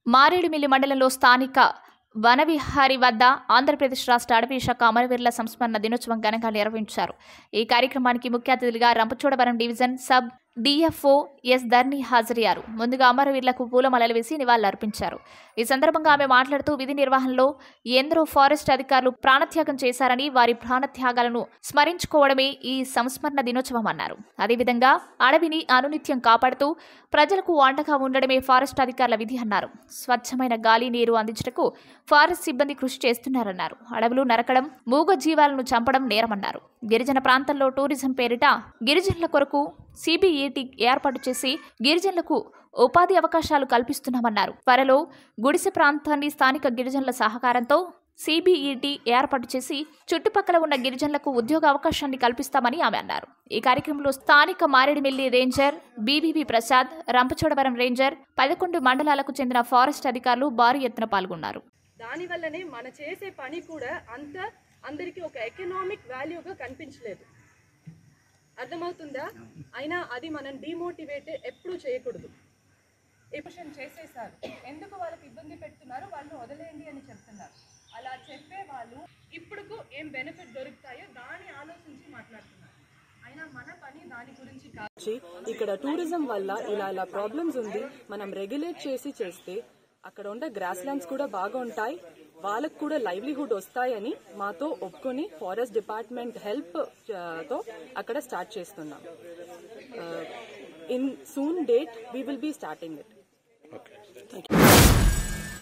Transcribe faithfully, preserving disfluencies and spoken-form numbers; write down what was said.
మారేడుమిల్లి మండలంలో స్థానిక వనవిహారి వద్ద ఆంధ్రప్రదేశ్ రాష్ట్ర అటవీ శాఖ అమరవీరుల సంస్మరణ దినోత్సవం ఘనంగా నిర్వహించారు. ఈ కార్యక్రమానికి ముఖ్య అతిథులుగా Rampachodavaram division sub DFO S Dharni హాజరయ్యారు. ముందుగా అమరవీరులకు పూలమాలలు వేసి నివాళులర్పించారు. ఈ సందర్భంగా ఆమె మాట్లాడుతూ విధి నిర్వహణలో ఎందరో ఫారెస్ట్ అధికారులు ప్రాణత్యాగం చేశారని, వారి ప్రాణత్యాగాలను స్మరించుకోవడమే ఈ సంస్మరణ దినోత్సవం అన్నారు. అదేవిధంగా అడవిని అనునిత్యం కాపాడుతూ ప్రజలకు అండగా ఉండడమే ఫారెస్ట్ అధికారుల విధి అన్నారు. స్వచ్ఛమైన గాలి, నీరు అందించటకు ఫారెస్ట్ సిబ్బంది కృషి చేస్తున్నారన్నారు. అడవులు నరకడం, మూగ జీవాలను చంపడం నేరమన్నారు. గిరిజన ప్రాంతాల్లో టూరిజం పేరిట గిరిజనుల కొరకు సిబిఈటి ఏర్పాటు చేసి గిరిజనులకు ఉపాధి అవకాశాలు కల్పిస్తున్నామన్నారు. త్వరలో గుడిసె ప్రాంతాన్ని స్థానిక గిరిజనుల సహకారంతో సిబిఈటి ఏర్పాటు చేసి చుట్టుపక్కల ఉన్న గిరిజనులకు ఉద్యోగ అవకాశాన్ని కల్పిస్తామని ఆమె అన్నారు. ఈ కార్యక్రమంలో స్థానిక Maredumilli ranger BVV Prasad, Rampachodavaram ranger, పదకొండు మండలాలకు చెందిన ఫారెస్ట్ అధికారులు భారీ ఎత్తున పాల్గొన్నారు. దానివల్లనే మన చేసే పని కూడా అంత అందరికీ ఒక ఎకనామిక్ వాల్యూగా కనిపించలేదు. అర్థమవుతుందా? అయినా అది మనం డిమోటివేట్ ఎప్పుడూ చేయకూడదు. ఎప్షన్ చేసేసారు, ఎందుకు వాళ్ళకి ఇబ్బంది పెడుతున్నారు, వాళ్ళని వదిలేయండి అని చెప్తున్నారు. అలా చెప్పే వాళ్ళు ఇప్పుడుకు ఏం బెనిఫిట్ దొరుకుతాయో దాన్ని ఆలోచించి మాట్లాడుతున్నారు. అయినా మన పని దాని గురించి కాదు. ఇక్కడ టూరిజం వల్ల ఇలా ఇలా ప్రాబ్లమ్స్ ఉంది, మనం రెగ్యులేట్ చేసి చేస్తే అక్కడ ఉండే గ్రాస్ ల్యాండ్స్ కూడా బాగా ఉంటాయి, వాళ్ళకు కూడా లైవ్లీహుడ్ వస్తాయని మాతో ఒప్పుకొని ఫారెస్ట్ డిపార్ట్మెంట్ హెల్ప్ తో అక్కడ స్టార్ట్ చేస్తున్నాం. In soon date we will be starting it.